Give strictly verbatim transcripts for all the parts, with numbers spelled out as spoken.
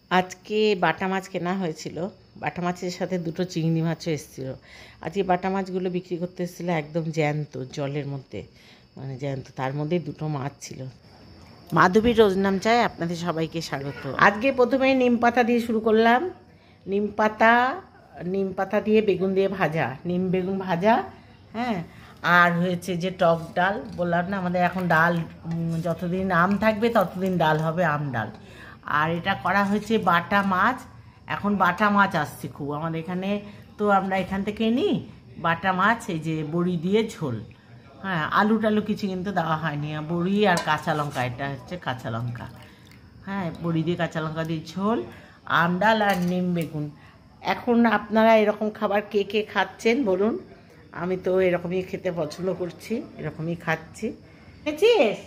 আজকে বাটা মাছ কেনা হয়েছিল, বাটা মাছের সাথে দুটো চিংড়ি মাছও এসেছিলো। আজকে বাটা মাছগুলো বিক্রি করতে এসেছিলো একদম জ্যান্ত, জলের মধ্যে, মানে জ্যান্ত, তার মধ্যে দুটো মাছ ছিল। মাধবী রোজনাম চায় আপনাদের সবাইকে স্বাগত। আজকে প্রথমেই নিম পাতা দিয়ে শুরু করলাম। নিম পাতা নিম পাতা দিয়ে বেগুন দিয়ে ভাজা, নিম বেগুন ভাজা, হ্যাঁ। আর হয়েছে যে টক ডাল, বললাম না আমাদের এখন ডাল যতদিন আম থাকবে ততদিন ডাল হবে, আম ডাল। আর এটা করা হয়েছে বাটা মাছ। এখন বাটা মাছ আসছে খুব আমাদের এখানে, তো আমরা এখান থেকে নিই বাটা মাছ। এই যে বড়ি দিয়ে ঝোল, হ্যাঁ, আলু টালু কিছু কিন্তু দেওয়া হয়নি, বড়ি আর কাঁচা লঙ্কা, এটা হচ্ছে কাঁচা লঙ্কা, হ্যাঁ, বড়ি দিয়ে কাঁচা লঙ্কা দিয়ে ঝোল, আম ডাল আর নিম বেগুন। এখন আপনারা এরকম খাবার কে কে খাচ্ছেন বলুন? আমি তো এরকমই খেতে পছন্দ করছি, এরকমই খাচ্ছি। খেয়েছিস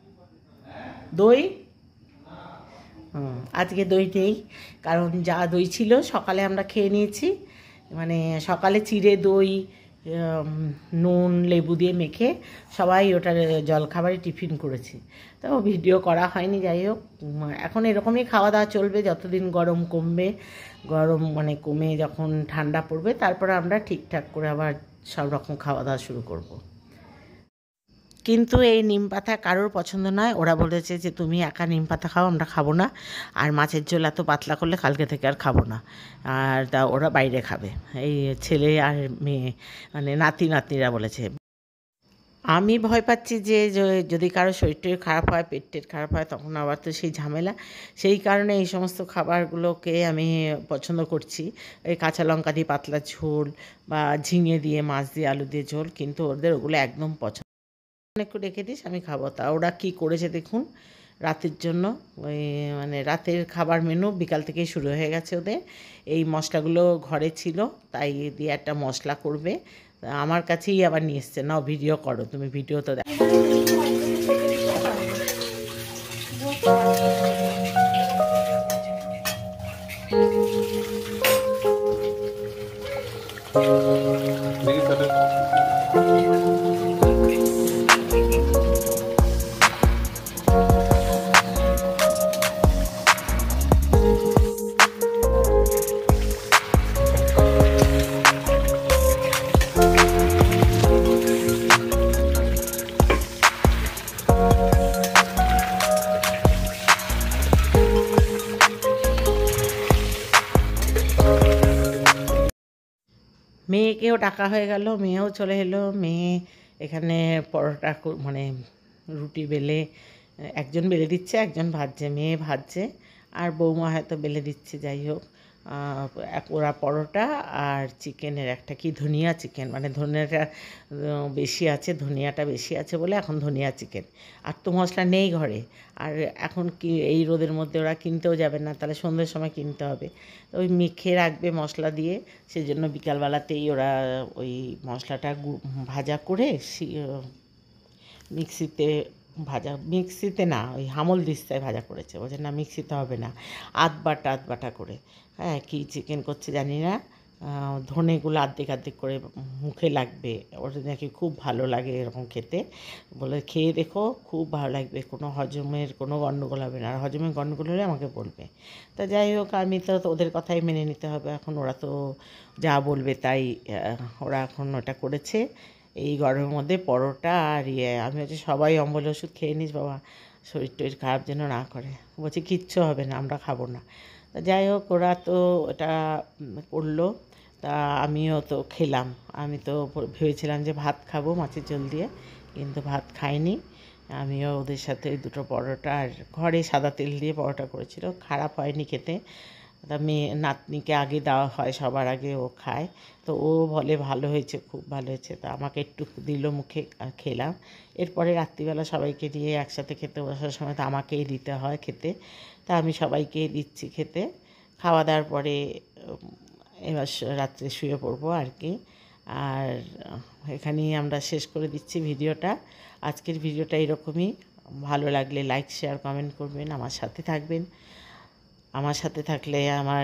দই? হুম, আজকে দই নেই, কারণ যা দই ছিল সকালে আমরা খেয়ে নিয়েছি। মানে সকালে চিড়ে দই, নুন লেবু দিয়ে মেখে সবাই ওটার জলখাবারে টিফিন করেছি, তো ভিডিও করা হয়নি। যাই হোক, এখন এরকমই খাওয়া দাওয়া চলবে যতদিন গরম কমবে। গরম মানে কমে যখন ঠান্ডা পড়বে তারপরে আমরা ঠিকঠাক করে আবার সব রকম খাওয়া দাওয়া শুরু করব। কিন্তু এই নিম পাতা কারোর পছন্দ নয়, ওরা বলেছে যে তুমি একা নিম পাতা খাও, আমরা খাবো না, আর মাছের ঝোল এত পাতলা করলে কালকে থেকে আর খাবো না, আর তা ওরা বাইরে খাবে, এই ছেলে আর মেয়ে, মানে নাতি নাতনিরা বলেছে। আমি ভয় পাচ্ছি যে যদি কারো শরীর টরীর খারাপ হয়, পেট টেট খারাপ হয়, তখন আবার তো সেই ঝামেলা। সেই কারণে এই সমস্ত খাবারগুলোকে আমি পছন্দ করছি, এই কাঁচা লঙ্কা দিয়ে পাতলা ঝোল বা ঝিঙে দিয়ে মাছ দিয়ে আলু দিয়ে ঝোল, কিন্তু ওদের ওগুলো একদম পছন্দ। একটু রেখে দিস, আমি খাবো। তা ওরা কী করেছে দেখুন রাতের জন্য, ওই মানে রাতের খাবার মেনু বিকাল থেকেই শুরু হয়ে গেছে ওদের। এই মশলাগুলো ঘরে ছিল, তাই দিয়ে একটা মশলা করবে, আমার কাছেই আবার নিয়ে এসছে, নাও ভিডিও করো, তুমি ভিডিও তো দেখো। মেয়েকেও ডাকা হয়ে গেল, মেয়েও চলে এলো। মেয়ে এখানে পরোটা মানে রুটি বেলে, একজন বেলে দিচ্ছে, একজন ভাজছে, মেয়ে ভাজছে আর বৌমা হয়তো বেলে দিচ্ছে। যাই হোক, ওরা পরোটা আর চিকেনের একটা কি ধনিয়া চিকেন, মানে ধনিয়াটা বেশি আছে, ধনিয়াটা বেশি আছে বলে এখন ধনিয়া চিকেন। আর তো মশলা নেই ঘরে, আর এখন কি এই রোদের মধ্যে ওরা কিনতেও যাবে না, তাহলে সন্ধ্যের সময় কিনতে হবে, তো ওই মেখে রাখবে মশলা দিয়ে। সেই জন্য বিকালবেলাতেই ওরা ওই মশলাটা ভাজা করে মিক্সিতে, ভাজা মিক্সিতে না, ওই হামল দিস্তায় ভাজা করেছে, বলছে না মিক্সিতে হবে না, আধ বাটা আধ বাটা করে, হ্যাঁ। কী চিকেন করছে জানি না, ধনেগুলো আর্ধেক আর্ধেক করে মুখে লাগবে, ওটা নাকি খুব ভালো লাগে এরকম খেতে, বলে খেয়ে দেখো খুব ভালো লাগবে, কোনো হজমের কোনো গণ্ডগোল হবে না, আর হজমের গণ্ডগোল হলে আমাকে বলবে। তা যাই হোক, আমি তো ওদের কথাই মেনে নিতে হবে এখন, ওরা তো যা বলবে তাই, ওরা এখন ওটা করেছে। এই গরমের মধ্যে পরোটা আর ইয়ে, আমি হচ্ছে সবাই অম্বল ওষুধ খেয়ে নিস বাবা, শরীর টরীর খারাপ যেন না করে, বলছি কিচ্ছু হবে না, আমরা খাবো না। তা যাই হোক, ওরা তো ওটা করলো, তা আমিও তো খেলাম। আমি তো ভেবেছিলাম যে ভাত খাবো মাছের ঝোল দিয়ে, কিন্তু ভাত খাইনি। আমিও ওদের সাথে দুটো পরোটা, আর ঘরে সাদা তেল দিয়ে পরোটা করেছিল, খারাপ হয়নি খেতে। তা মেয়ে নাতনিকে আগে দেওয়া হয়, সবার আগে ও খায়, তো ও বলে ভালো হয়েছে, খুব ভালো হয়েছে, তা আমাকে একটু দিল মুখে, খেলাম। এরপরে রাত্রিবেলা সবাইকে দিয়ে একসাথে খেতে বসার সময় তো আমাকেই দিতে হয় খেতে, তা আমি সবাইকেই দিচ্ছি খেতে। খাওয়া দাওয়ার পরে এবার রাত্রে শুয়ে পড়বো আর কি। আর এখানেই আমরা শেষ করে দিচ্ছি ভিডিওটা। আজকের ভিডিওটা এরকমই, ভালো লাগলে লাইক শেয়ার কমেন্ট করবেন, আমার সাথে থাকবেন। আমার সাথে থাকলে আমার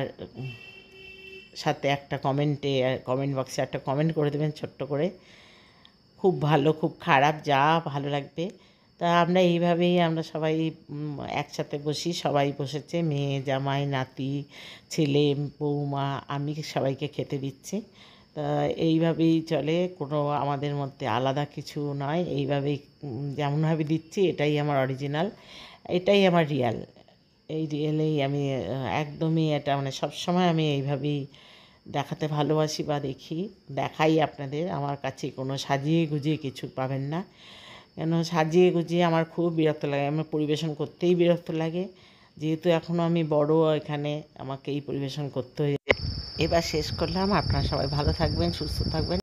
সাথে একটা কমেন্টে, কমেন্ট বক্সে একটা কমেন্ট করে দেবেন ছোট্ট করে, খুব ভালো খুব খারাপ যা ভালো লাগবে তা আমরা এইভাবেই আমরা সবাই একসাথে বসি, সবাই বসেছে, মেয়ে, জামাই, নাতি, ছেলে, বৌমা, আমি সবাইকে খেতে দিচ্ছি। তা এইভাবেই চলে, কোনো আমাদের মধ্যে আলাদা কিছু নয়, এইভাবেই যেমনভাবে দিচ্ছি এটাই আমার অরিজিনাল, এটাই আমার রিয়াল। এই রিয়েলেই আমি একদমই এটা মানে সবসময় আমি এইভাবেই দেখাতে ভালোবাসি বা দেখি, দেখাই আপনাদের। আমার কাছে কোনো সাজিয়ে গুজিয়ে কিছু পাবেন না, কেন সাজিয়ে গুজিয়ে আমার খুব বিরক্ত লাগে, আমার পরিবেশন করতেই বিরক্ত লাগে, যেহেতু এখনও আমি বড়, এখানে আমাকে এই পরিবেশন করতে হয়ে। এবার শেষ করলাম। আপনারা সবাই ভালো থাকবেন, সুস্থ থাকবেন।